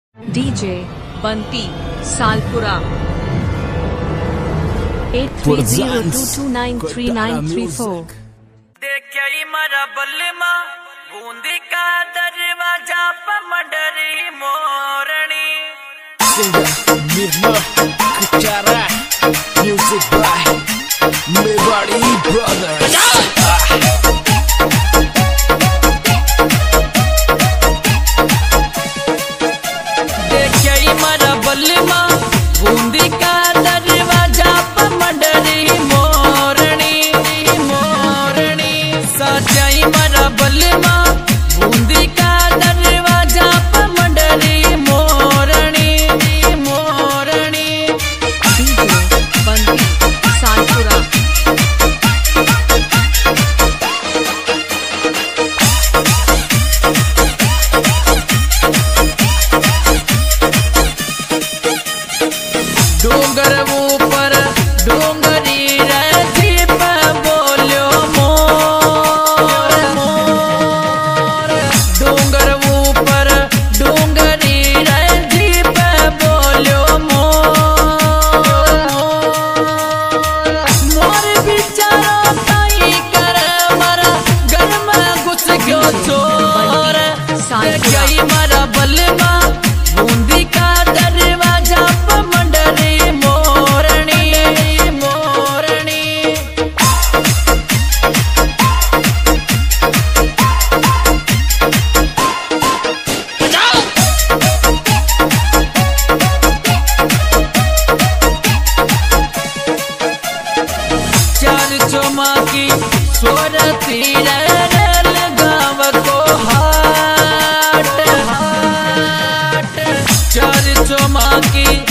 DJ Bunty सालपुरा 8302293934। देखी मरा बल्लमा बूंदी का दरवाजा पमडरी मोरनी म्यूजिक बाय मेवाड़ी ब्रदर्स। बल्लमा बूंदी का दरवाजा पमडरी मोरनी मोरनी सजाई मरा बल्लमा बूंदी का दरवाजा पमडरी मोरनी मोरनी। डीजे बंटी सालपुरा डोंगर ऊपर डोंगरी रथी पे बोलो मोर मोर। डोंगर ऊपर डोंगरी रथी पे बोलो मोर मोर बिचारो ताई कर मरा घर में घुस गयो चोर। गई मरा बल्लमा बूंदी का दरवाजा पमडरी मोरनी मोरनी। चार चोमा की सोरती गाँव को हाट हाट। चार चोमा की